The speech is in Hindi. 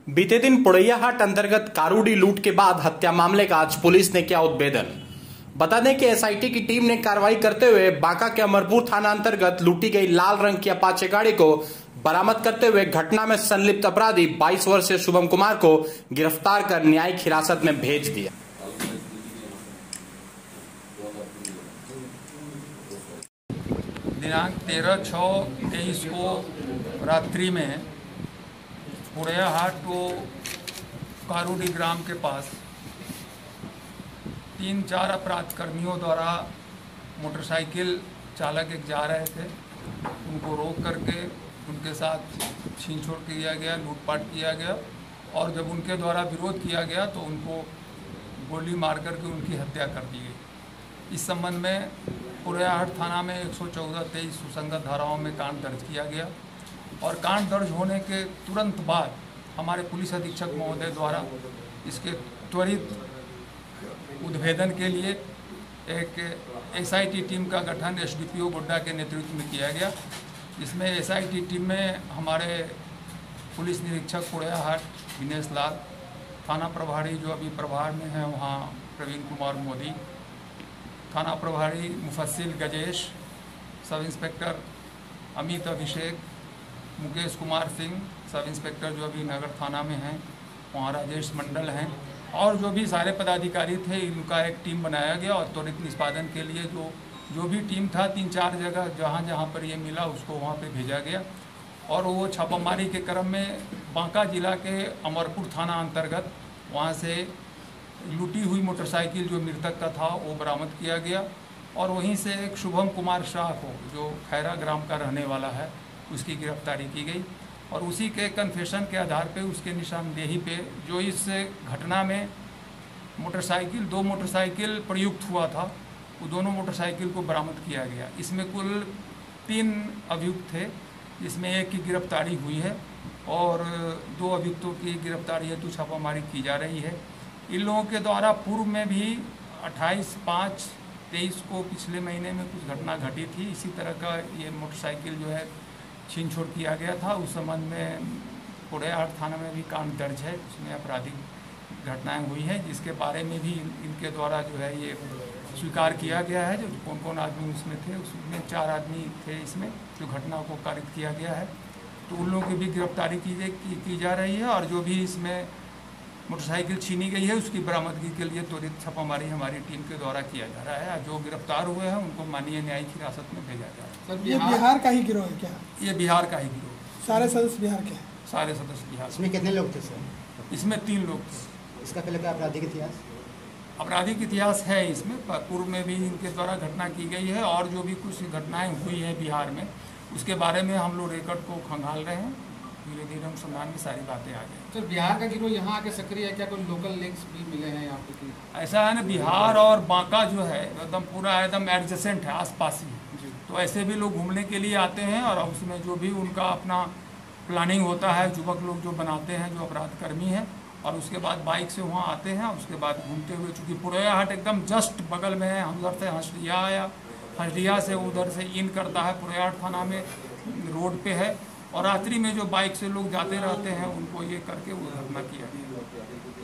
बीते दिन पुड़ैयाहाट अंतर्गत कारूडी लूट के बाद हत्या मामले का आज पुलिस ने किया उद्भेदन। बता दें कि एसआईटी की टीम ने कार्रवाई करते हुए बांका के अमरपुर थाना अंतर्गत लूटी गई लाल रंग की अपाचे गाड़ी को बरामद करते हुए घटना में संलिप्त अपराधी 22 वर्षीय शुभम कुमार को गिरफ्तार कर न्यायिक हिरासत में भेज दिया। दिनांक 13/6/23 को रात्रि में पुड़ैयाहाट को कारूडी ग्राम के पास 3-4 अपराध कर्मियों द्वारा मोटरसाइकिल चालक एक जा रहे थे, उनको रोक करके उनके साथ छीन छोड़ किया गया, लूटपाट किया गया और जब उनके द्वारा विरोध किया गया तो उनको गोली मार करके उनकी हत्या कर दी गई। इस संबंध में पुड़ैयाहाट थाना में 114-23 सुसंगत धाराओं में कांड दर्ज किया गया और कांड दर्ज होने के तुरंत बाद हमारे पुलिस अधीक्षक महोदय द्वारा इसके त्वरित उद्भेदन के लिए एक एसआईटी टीम का गठन एसडीपीओ गोड्डा के नेतृत्व में किया गया। इसमें एसआईटी टीम में हमारे पुलिस निरीक्षक पुड़ैयाहाट दिनेश लाल, थाना प्रभारी जो अभी प्रभार में हैं वहाँ प्रवीण कुमार मोदी, थाना प्रभारी मुफस्सिल Gajesh, sub inspector Amit Abhishek, Mukesh Kumar Singh, sub inspector जो अभी नगर थाना में हैं वहाँ राजेश मंडल हैं और जो भी सारे पदाधिकारी थे, इनका एक टीम बनाया गया और त्वरित निष्पादन के लिए जो भी टीम था 3-4 जगह जहाँ पर ये मिला उसको वहाँ पे भेजा गया और वो छापामारी के क्रम में बांका जिला के अमरपुर थाना अंतर्गत वहाँ से लूटी हुई मोटरसाइकिल जो मृतक का था वो बरामद किया गया और वहीं से एक शुभम कुमार शाह को जो खैरा ग्राम का रहने वाला है उसकी गिरफ्तारी की गई और उसी के कन्फेशन के आधार पे उसके निशानदेही पे जो इस घटना में दो मोटरसाइकिल प्रयुक्त हुआ था वो दोनों मोटरसाइकिल को बरामद किया गया। इसमें कुल 3 अभियुक्त थे जिसमें एक की गिरफ्तारी हुई है और 2 अभियुक्तों की गिरफ्तारी हेतु छापामारी की जा रही है। इन लोगों के द्वारा पूर्व में भी 28/5/23 को पिछले महीने में कुछ घटना घटी थी। इसी तरह का ये मोटरसाइकिल जो है छीन छोड़ किया गया था। उस संबंध में पुड़ैयाहाट थाना में भी कांड दर्ज है, उसमें आपराधिक घटनाएं हुई हैं जिसके बारे में भी इनके द्वारा जो है ये स्वीकार किया गया है। जो कौन कौन आदमी उसमें थे, उसमें 4 आदमी थे इसमें जो घटना को कारित किया गया है, तो उन लोगों की भी गिरफ्तारी की जा रही है और जो भी इसमें मोटरसाइकिल छीनी गई है उसकी बरामदगी के लिए त्वरित छापामारी हमारी टीम के द्वारा किया जा रहा है। जो गिरफ्तार हुए हैं उनको माननीय न्यायिक हिरासत में भेजा जा रहा है। ये बिहार का ही गिरोह है क्या? ये बिहार का ही गिरोह। सारे सदस्य बिहार के हैं? सारे सदस्य बिहार। इसमें कितने लोग थे सर? इसमें 3 लोग थे। इसका पहले का आपराधिक इतिहास? आपराधिक इतिहास है इसमें, पूर्व में भी इनके द्वारा घटना की गई है और जो भी कुछ घटनाएं हुई हैं बिहार में उसके बारे में हम लोग रिकॉर्ड को खंगाल रहे हैं। धीरे धीरे हम सम्मान में सारी बातें आ गई। तो बिहार का गिरोह यहाँ आके सक्रिय है क्या? कोई लोकल लिंक्स भी मिले हैं यहाँ पे? ऐसा है ना, बिहार और बांका जो है एकदम पूरा एकदम एडजेसेंट है, आसपास ही। तो ऐसे भी लोग घूमने के लिए आते हैं और उसमें जो भी उनका अपना प्लानिंग होता है, युवक लोग जो बनाते हैं जो अपराध कर्मी हैं और उसके बाद बाइक से वहाँ आते हैं। उसके बाद घूमते हुए, चूँकि पुड़ैयाहाट एकदम जस्ट बगल में है, हम उधर से हंसरिया आया, हंसरिया से उधर से इन करता है पुड़ैयाहाट थाना में रोड पे है और रात्रि में जो बाइक से लोग जाते रहते हैं उनको ये करके वो घटना किया गया।